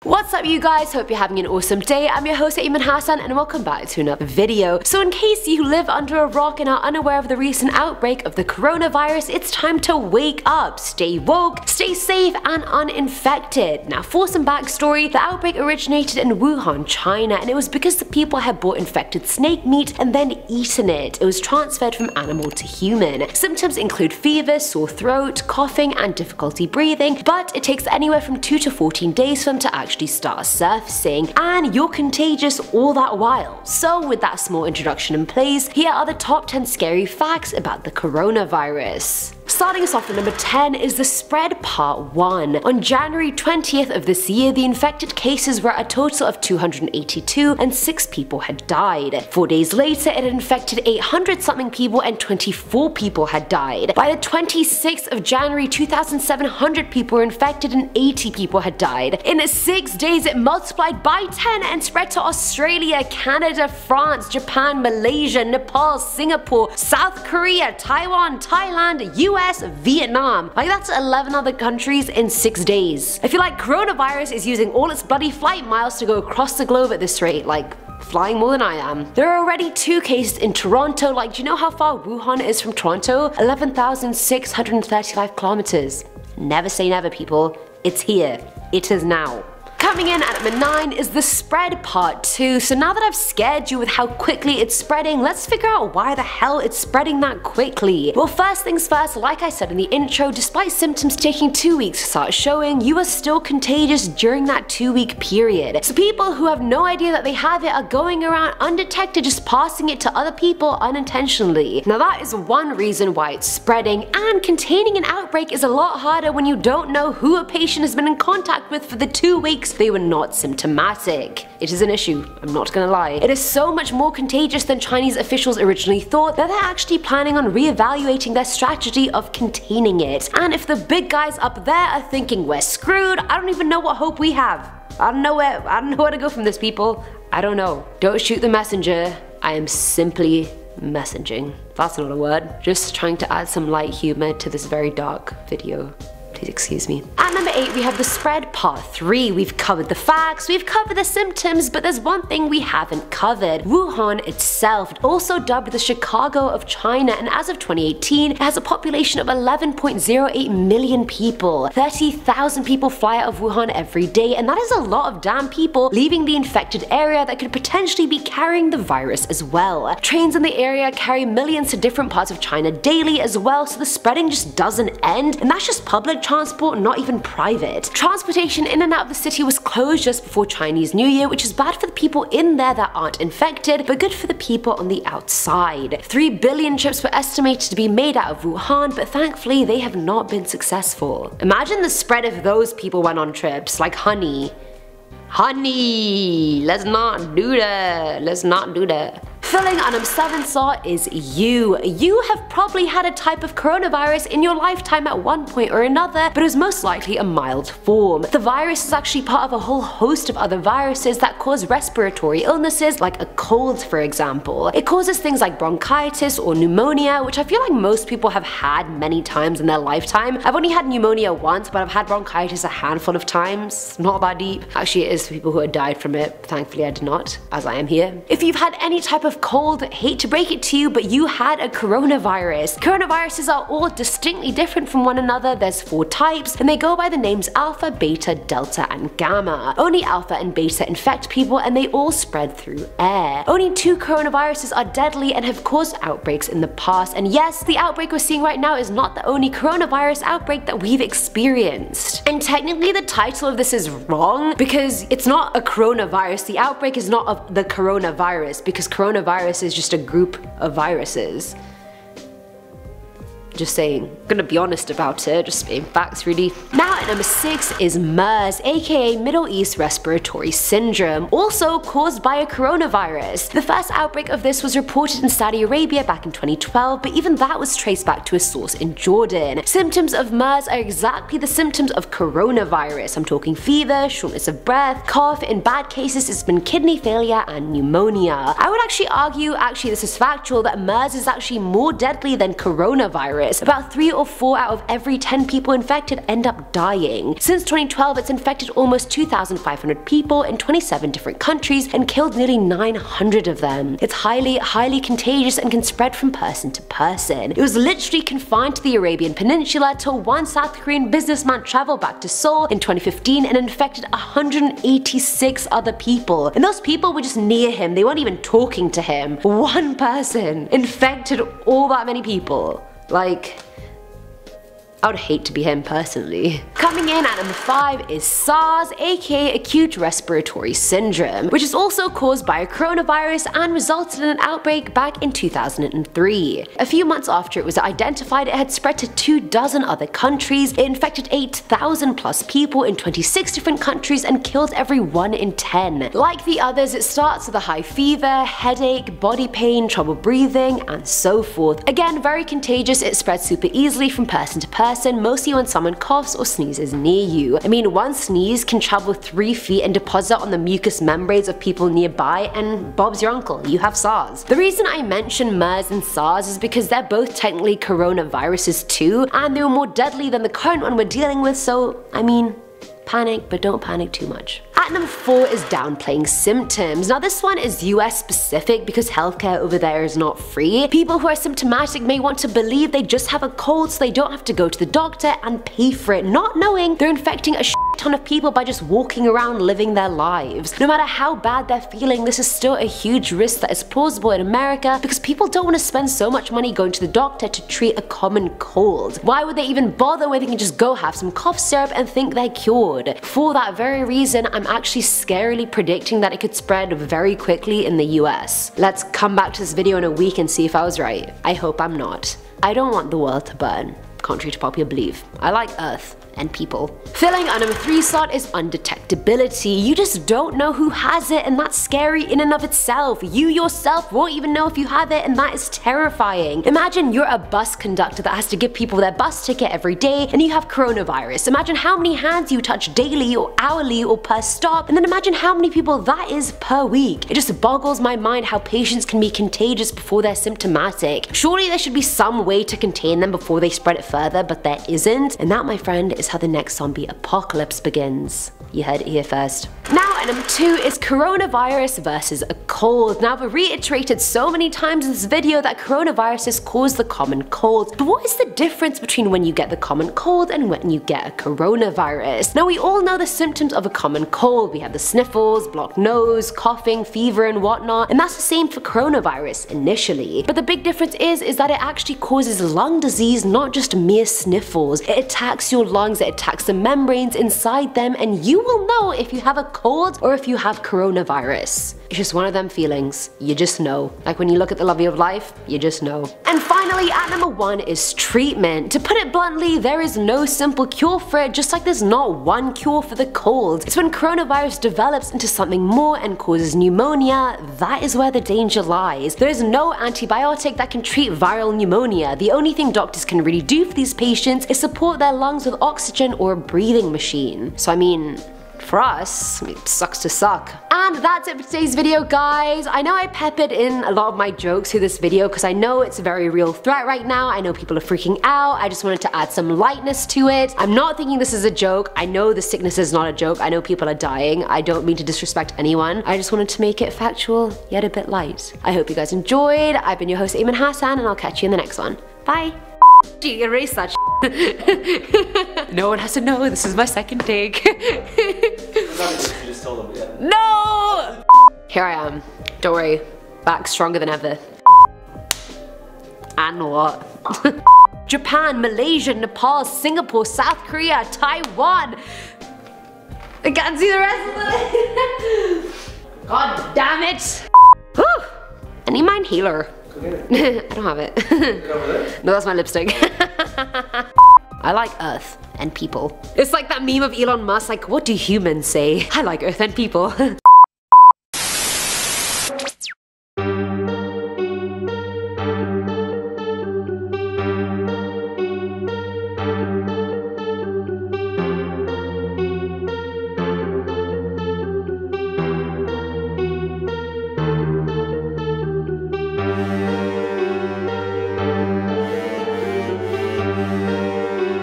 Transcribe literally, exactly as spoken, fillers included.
What's up you guys, hope you're having an awesome day. I'm your host Ayman Hasan and welcome back to another video. So in case you live under a rock and are unaware of the recent outbreak of the coronavirus, it's time to wake up, stay woke, stay safe and uninfected. Now for some backstory, the outbreak originated in Wuhan, China, and it was because the people had bought infected snake meat and then eaten it. It was transferred from animal to human. Symptoms include fever, sore throat, coughing and difficulty breathing, but it takes anywhere from two to fourteen days for them to actually start surfacing, and you're contagious all that while. So with that small introduction in place, here are the top ten scary facts about the coronavirus. Starting us off at number ten is the spread part one. On January twentieth of this year, the infected cases were a total of two hundred eighty-two and six people had died. Four days later, it had infected eight hundred something people and twenty-four people had died. By the twenty-sixth of January, two thousand seven hundred people were infected and eighty people had died. In six days, it multiplied by ten and spread to Australia, Canada, France, Japan, Malaysia, Nepal, Singapore, South Korea, Taiwan, Thailand, U S, Vietnam. Like that's eleven other countries in six days. I feel like coronavirus is using all its bloody flight miles to go across the globe at this rate, like flying more than I am. There are already two cases in Toronto. Like, do you know how far Wuhan is from Toronto? eleven thousand six hundred thirty-five kilometers. Never say never, people. It's here. It is now. Coming in at number nine is the spread part two. So now that I've scared you with how quickly it's spreading, let's figure out why the hell it's spreading that quickly. Well, first things first, like I said in the intro, despite symptoms taking two weeks to start showing, you are still contagious during that two week period. So people who have no idea that they have it are going around undetected, just passing it to other people unintentionally. Now that is one reason why it's spreading, and containing an outbreak is a lot harder when you don't know who a patient has been in contact with for the two weeks they were not symptomatic. It is an issue, I'm not gonna lie. It is so much more contagious than Chinese officials originally thought that they're actually planning on re-evaluating their strategy of containing it. And if the big guys up there are thinking we're screwed, I don't even know what hope we have. I don't know where, I don't know where to go from this, people. I don't know. Don't shoot the messenger. I am simply messaging. That's not a word. Just trying to add some light humor to this very dark video. Please excuse me. At number eight, we have the spread part three. We've covered the facts, we've covered the symptoms, but there's one thing we haven't covered. Wuhan itself, also dubbed the Chicago of China, and as of twenty eighteen, it has a population of eleven point zero eight million people. thirty thousand people fly out of Wuhan every day, and that is a lot of damn people leaving the infected area that could potentially be carrying the virus as well. Trains in the area carry millions to different parts of China daily as well, so the spreading just doesn't end, and that's just public transport, not even private. Transportation in and out of the city was closed just before Chinese New Year, which is bad for the people in there that aren't infected, but good for the people on the outside. Three billion trips were estimated to be made out of Wuhan, but thankfully they have not been successful. Imagine the spread if those people went on trips, like honey. Honey, let's not do that, let's not do that. Filling at number seven slot is you. You have probably had a type of coronavirus in your lifetime at one point or another, but it was most likely a mild form. The virus is actually part of a whole host of other viruses that cause respiratory illnesses, like a cold for example. It causes things like bronchitis or pneumonia, which I feel like most people have had many times in their lifetime. I've only had pneumonia once, but I've had bronchitis a handful of times. Not that deep. Actually, it is for people who have died from it. Thankfully I did not, as I am here. If you've had any type of cold, hate to break it to you, but you had a coronavirus. Coronaviruses are all distinctly different from one another. There's four types, and they go by the names alpha, beta, delta, and gamma. Only alpha and beta infect people, and they all spread through air. Only two coronaviruses are deadly and have caused outbreaks in the past, and yes, the outbreak we're seeing right now is not the only coronavirus outbreak that we've experienced. And technically the title of this is wrong, because it's not a coronavirus. The outbreak is not of the coronavirus, because coronavirus Virus is just a group of viruses. Just saying. I'm gonna be honest about it, just being facts really. Now at number six is MERS, aka Middle East Respiratory Syndrome, also caused by a coronavirus. The first outbreak of this was reported in Saudi Arabia back in twenty twelve, but even that was traced back to a source in Jordan. Symptoms of MERS are exactly the symptoms of coronavirus. I'm talking fever, shortness of breath, cough, in bad cases it's been kidney failure and pneumonia. I would actually argue, actually this is factual, that MERS is actually more deadly than coronavirus. coronavirus. About three or four out of every ten people infected end up dying. Since twenty twelve, it's infected almost two thousand five hundred people in twenty-seven different countries and killed nearly nine hundred of them. It's highly, highly contagious and can spread from person to person. It was literally confined to the Arabian Peninsula till one South Korean businessman traveled back to Seoul in twenty fifteen and infected one hundred eighty-six other people. And those people were just near him, they weren't even talking to him. One person infected all that many people. Like, I would hate to be him personally. Coming in at number five is SARS, aka Acute Respiratory Syndrome, which is also caused by a coronavirus and resulted in an outbreak back in two thousand three. A few months after it was identified, it had spread to two dozen other countries. It infected eight thousand plus people in twenty-six different countries and killed every one in ten. Like the others, it starts with a high fever, headache, body pain, trouble breathing, and so forth. Again, very contagious, it spreads super easily from person to person. Mostly when someone coughs or sneezes near you. I mean, one sneeze can travel three feet and deposit on the mucous membranes of people nearby, and Bob's your uncle, you have SARS. The reason I mention MERS and SARS is because they're both technically coronaviruses too, and they were more deadly than the current one we're dealing with, so I mean, panic, but don't panic too much. At number four is downplaying symptoms. Now this one is U S specific because healthcare over there is not free. People who are symptomatic may want to believe they just have a cold so they don't have to go to the doctor and pay for it, not knowing they're infecting a shit ton of people by just walking around living their lives. No matter how bad they're feeling, this is still a huge risk that is plausible in America because people don't want to spend so much money going to the doctor to treat a common cold. Why would they even bother when they can just go have some cough syrup and think they're cured? For that very reason, I'm actually scarily predicting that it could spread very quickly in the U S. Let's come back to this video in a week and see if I was right. I hope I'm not. I don't want the world to burn, contrary to popular belief. I like Earth and people. Filling our number three slot is undetectability. You just don't know who has it, and that's scary in and of itself. You yourself won't even know if you have it, and that is terrifying. Imagine you're a bus conductor that has to give people their bus ticket every day and you have coronavirus. Imagine how many hands you touch daily or hourly or per stop, and then imagine how many people that is per week. It just boggles my mind how patients can be contagious before they're symptomatic. Surely there should be some way to contain them before they spread it further, but there isn't, and that, my friend, is how the next zombie apocalypse begins. You heard it here first. Now at number two is coronavirus versus a cold. Now I've reiterated so many times in this video that coronaviruses cause the common cold, but what is the difference between when you get the common cold and when you get a coronavirus? Now we all know the symptoms of a common cold. We have the sniffles, blocked nose, coughing, fever and whatnot, and that's the same for coronavirus initially. But the big difference is, is that it actually causes lung disease, not just mere sniffles. It attacks your lungs, it attacks the membranes inside them, and you will know if you have a cold or if you have coronavirus. It's just one of them feelings. You just know. Like when you look at the love of life, you just know. And finally, at number one is treatment. To put it bluntly, there is no simple cure for it, just like there's not one cure for the cold. It's when coronavirus develops into something more and causes pneumonia, that is where the danger lies. There is no antibiotic that can treat viral pneumonia. The only thing doctors can really do for these patients is support their lungs with oxygen or a breathing machine. So I mean, for us, it sucks to suck. And that's it for today's video, guys. I know I peppered in a lot of my jokes through this video because I know it's a very real threat right now. I know people are freaking out. I just wanted to add some lightness to it. I'm not thinking this is a joke. I know the sickness is not a joke. I know people are dying. I don't mean to disrespect anyone. I just wanted to make it factual, yet a bit light. I hope you guys enjoyed. I've been your host, Ayman Hasan, and I'll catch you in the next one. Bye. Gee, erase that shit. No one has to know, this is my second take. No! Here I am. Don't worry. Back stronger than ever. And what? Japan, Malaysia, Nepal, Singapore, South Korea, Taiwan. I can't see the rest of it. God damn it. Whew. I need my inhaler. I don't have it. No, that's my lipstick. I like Earth and people. It's like that meme of Elon Musk, like, what do humans say? I like Earth and people.